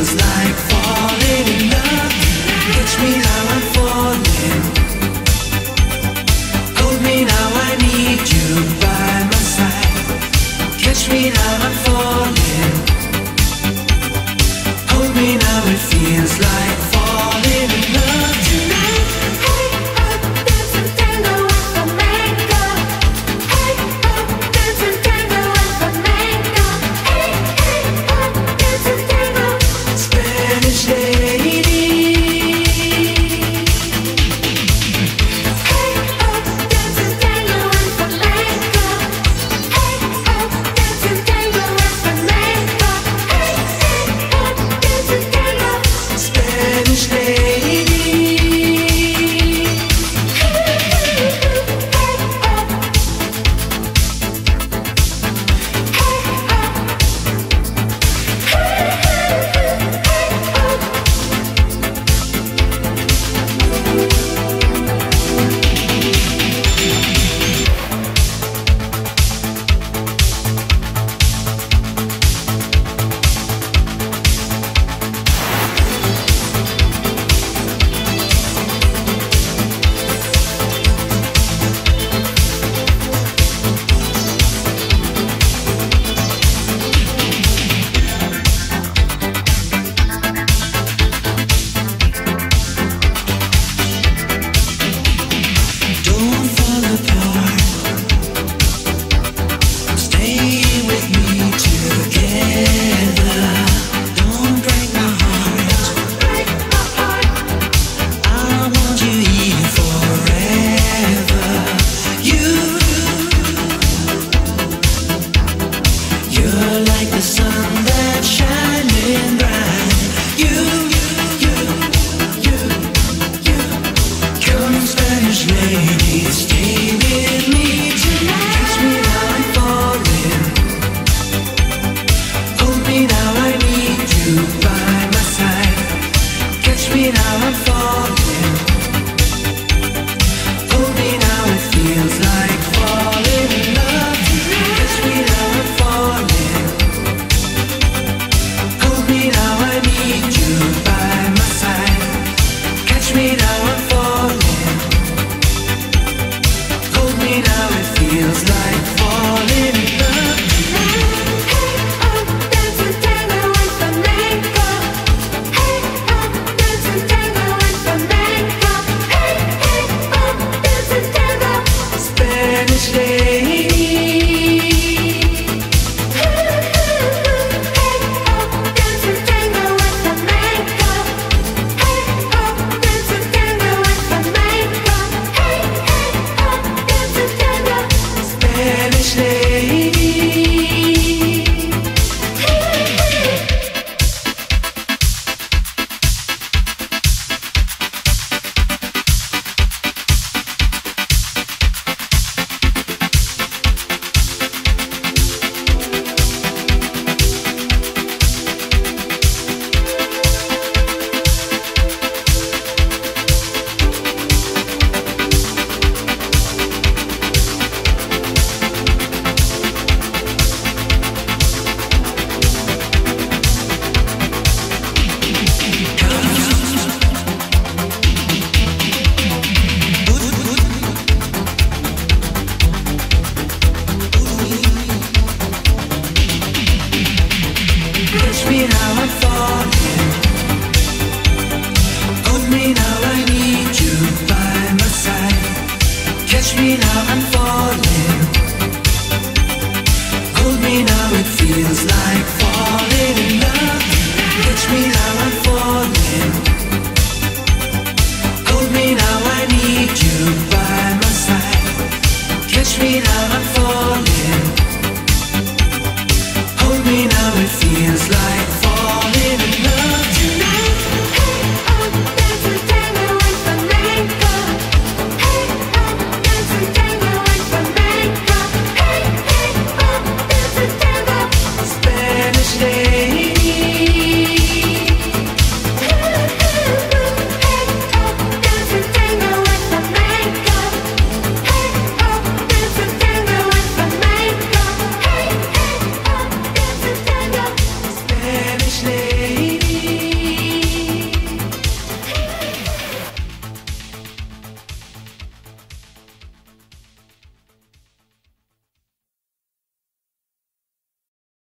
feels like falling in love. Catch me now, I'm falling. Hold me now, I need you by my side. Catch me now, I'm falling. Hold me now, it feels like falling in love tonight. Hey up, dance and tango with flamenco. Hey up, dance and tango with flamenco. Hey up, dance and tango. Spanish lady. Hey up, dance and tango with flamenco. Hey up, dance and tango with flamenco. Hey up, dance and tango. Spanish lady. Catch me now, I'm